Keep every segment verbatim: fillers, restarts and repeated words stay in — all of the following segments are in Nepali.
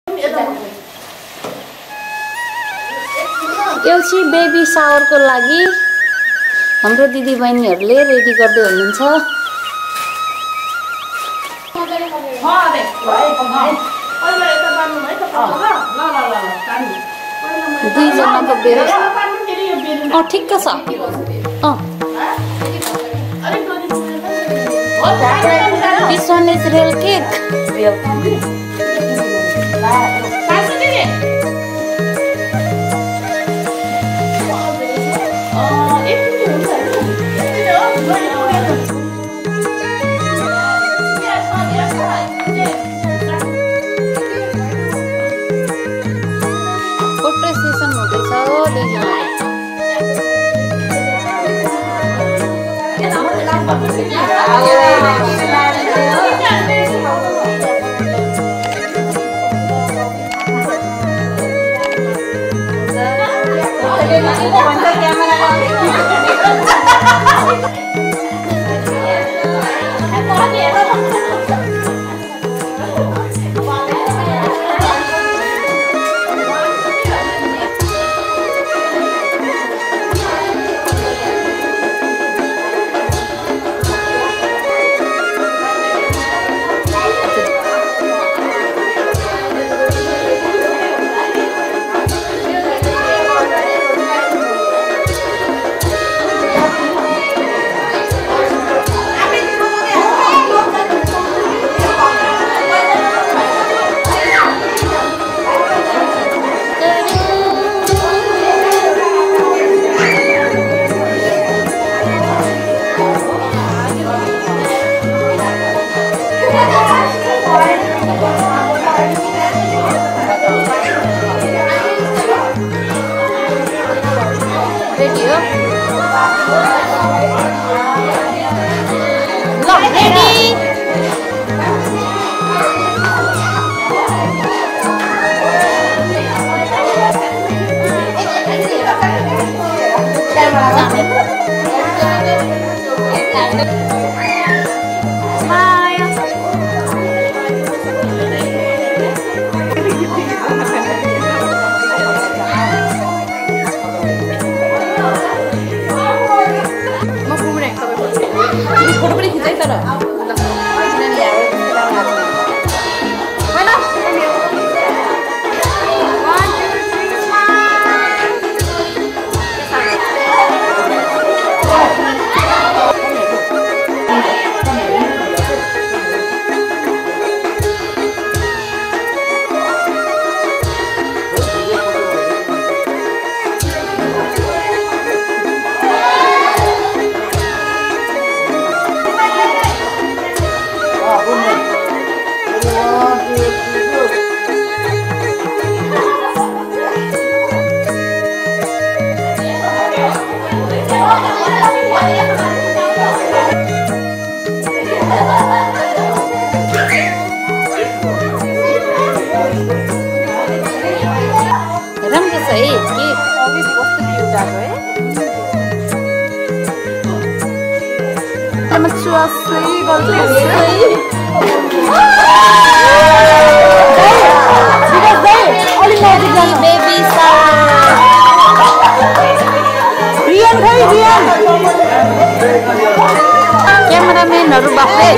यो चाहिँ बेबी सावरको लागि हाम्रो दिदी बहिनीहरूले रेडी गर्दै हुनुहुन्छ। दुईजनाको बेबी अँ ठिक्क छ। अँ This one is real cake. Real cake. Photo session हुँदैछ दुईजना। Cameraman bafe.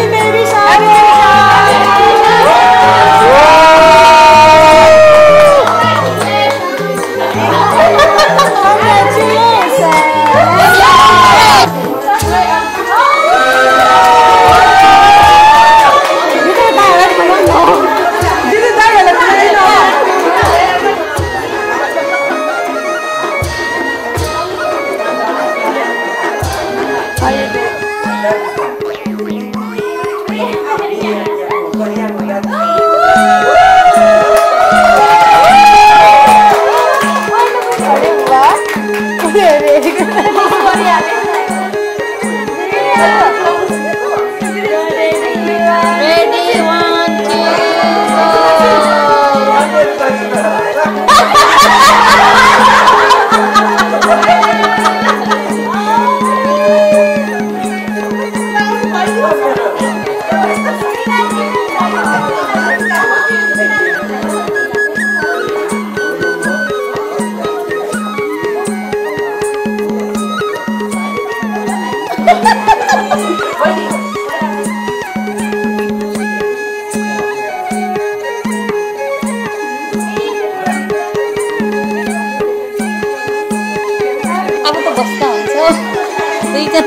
दुईजना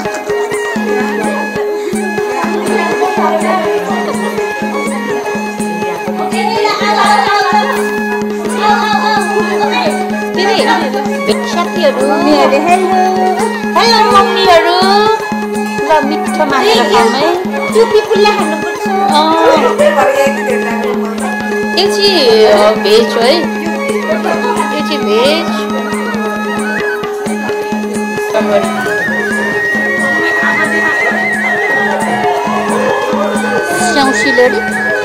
साथीहरू हेलो हेलो मम्मीहरू ल मिठो मानेर खाउँ है चुपी पुल्ला खानुपर्छ यो चाहिँ भेज हो है यो चाहिँ भेज स्याउसिलरी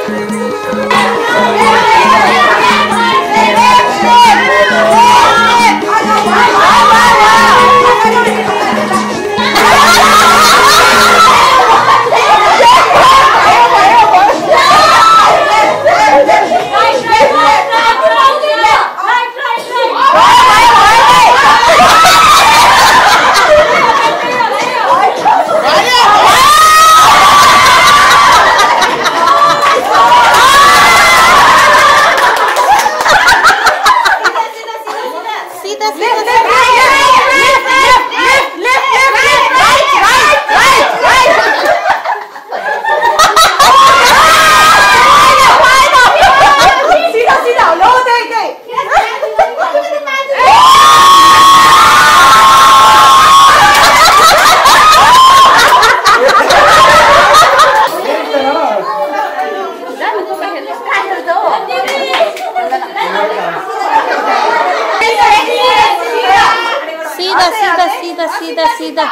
सीधा सीधा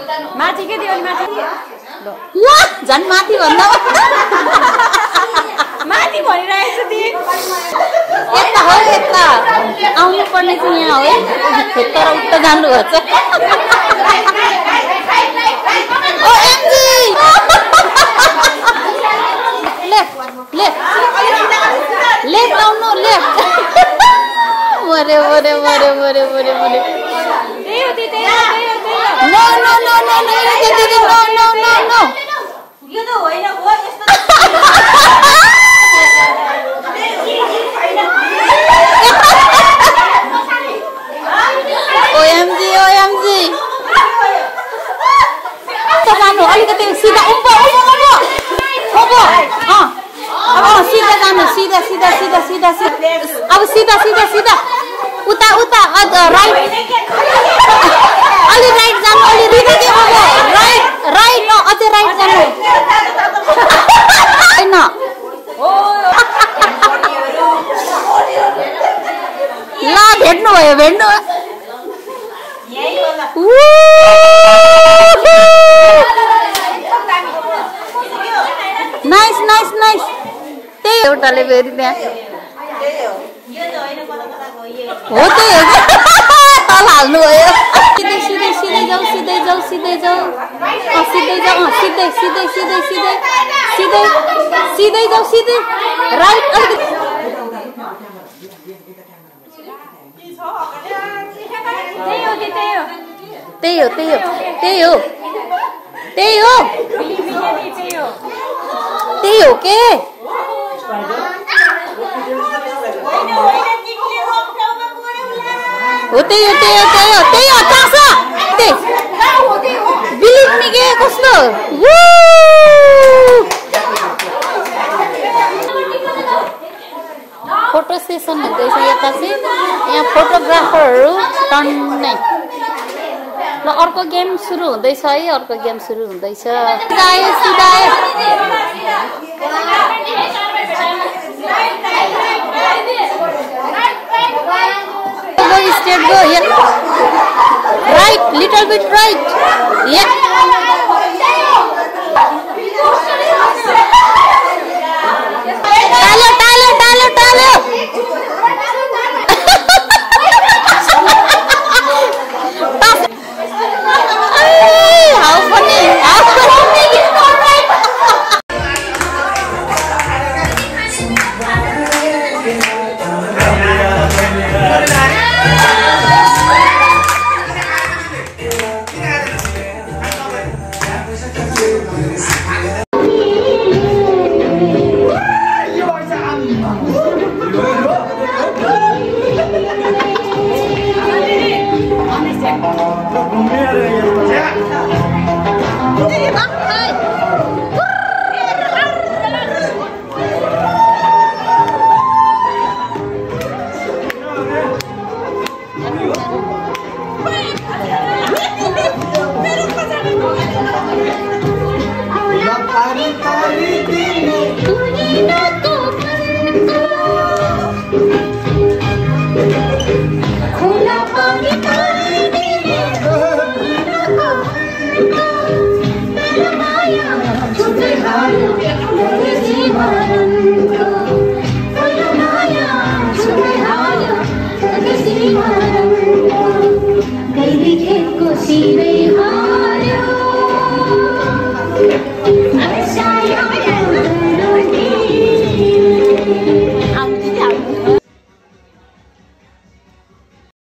माथि के दियो नि माथि ल झन् माथि भन्दा माथि भनिरहेछ ती यता हो यता आउनु पर्ने चाहिँ यहाँ हो तर उता जानु भन्छ O MG left left left आउनु लेफ्ट मरे मरे मरे मरे मरे मरे त्यही हो त्यही हो no no no no no no no no यो त होइन हो यस्तो ओएमजी ओएमजी जानु अलिकति सिधा उम्पो उम्पो उम्पो अ अब सिधा जानु सिधा सिधा सिधा सिधा अब सिधा सिधा सिधा उता उता राइट अलि राइट जानु अलि रिदी अब राइट राइट न अझै राइट जानु हैन ल भेट्नु भयो भेट्नु नाइस नाइस नाइस त्यही एउटाले फेरि त्यहाँ हो त्यही हो तल हाल्नु भयो सिधै सिधै सिधै जाऊ सिधै जाऊ सिधै जाऊ सिधै जाऊ सिधै सिधै सिधै सिधै सिधै सिधै जाऊ सिधै राइट अलिकति त्यही हो त्यही हो त्यही हो त्यही हो त्यही हो त्यही हो के हो त्यही हो त्यही हो त्यही हो त्यही हो चासा बिलिभ मी के कस्तो फोटो सेसन हुँदैछ यता चाहिँ यहाँ फोटोग्राफरहरू टन्नै ल अर्को गेम सुरु हुँदैछ है अर्को गेम सुरु हुँदैछ आयो सिधा आयो go straight go here right little bit right yeah talo talo talo talo how funny how funny